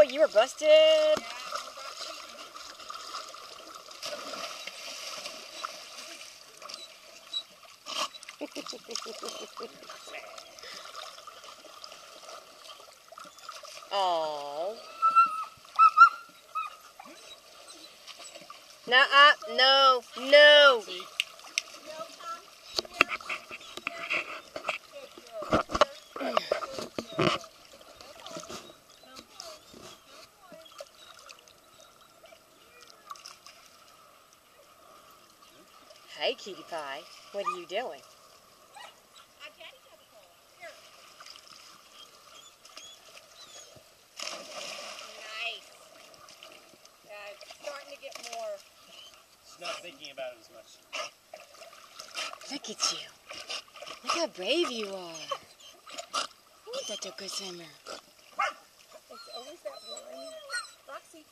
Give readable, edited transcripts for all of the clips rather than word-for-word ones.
you were busted. Oh. Nuh-uh. No. No. Hey, Cutie Pie. What are you doing? Nice. It's starting to get more. She's not thinking about it as much. Look at you. Look how brave you are. Ooh, that's a good swimmer. It's always that one. Roxy.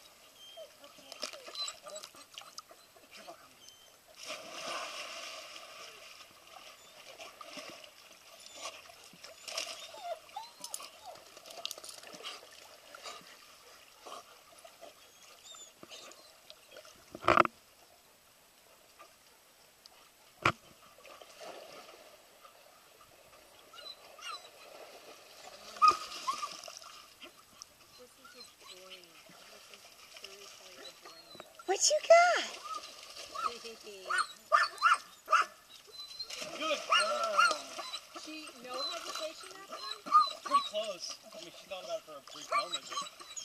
What you got? Good girl. She no hesitation that time? Pretty close. I mean, she thought about it for a brief moment. But...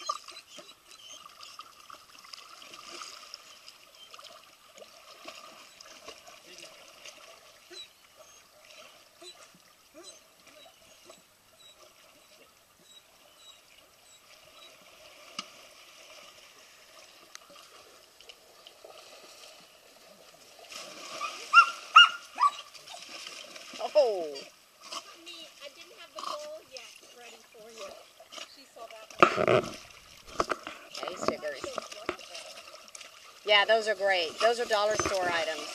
Oh. Me, I didn't have the bowl yet ready for you. She saw that one. Okay, stickers. Yeah, those are great. Those are dollar store items.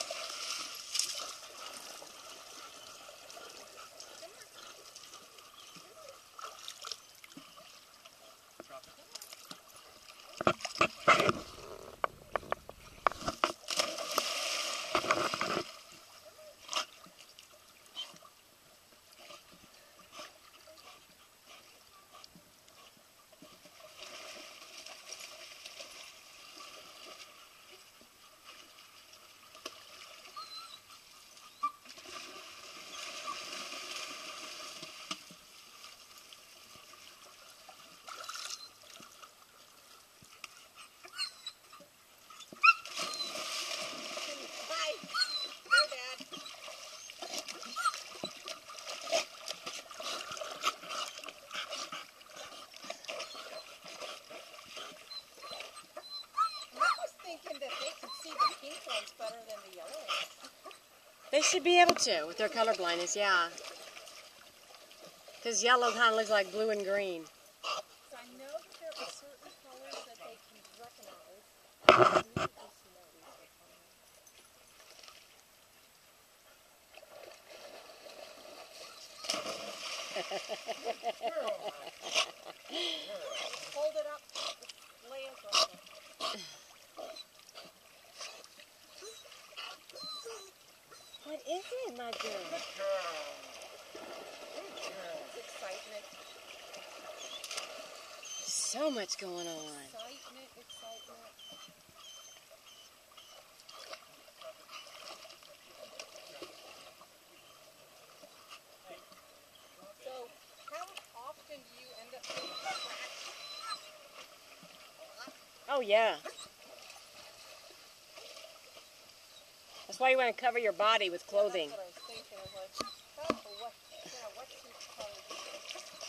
Bye. Go, Dad. I was thinking that they could see the pink ones better than the yellow ones. They should be able to with their color blindness, yeah. Because yellow kind of looks like blue and green. So I know that there are certain colors that they can recognize. We need to do some more research on that. Hold it up. Lay it over. What is it, my girl? Good girl. Good girl. It's excitement. So much going on. Excitement, excitement. So, how often do you end up getting scratched? Oh, yeah. That's why you want to cover your body with clothing. That's what I was thinking. I was like, oh, what, whatsuit color do you